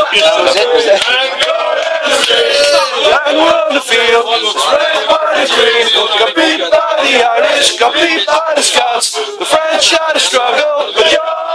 And we're on the field, it's red, white and green. Got beat by the Irish, got beat by the Scots. The French had a struggle, but you're